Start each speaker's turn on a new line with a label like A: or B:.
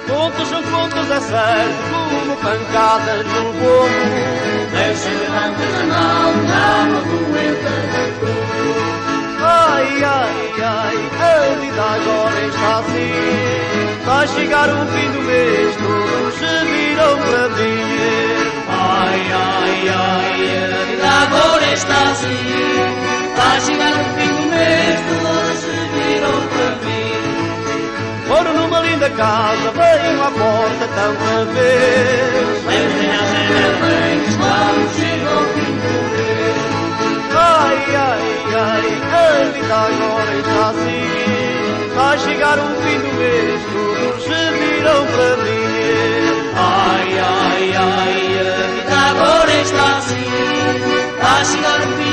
A: Contas são contas, é certo, como pancadas no povo.
B: Deixa de bancas na mão, dá uma doenta de tudo.
A: Ai, ai, ai, a vida agora está assim. Vai chegar o fim do mês, todos se viram para mim.
B: Ai, ai, ai, a vida agora está assim. Vai chegar o fim do mês, todos se viram para mim.
A: Moro numa linda casa, venho à porta tanta vez.
B: Vem à janela, vem, estamos chegando ao fim do mês.
A: Ai, ai, ai, a vida agora está assim. Vai chegar o fim do mês, todos se viram para mim.
B: Ai, ai, ai, a vida agora está assim. Vai chegar o fim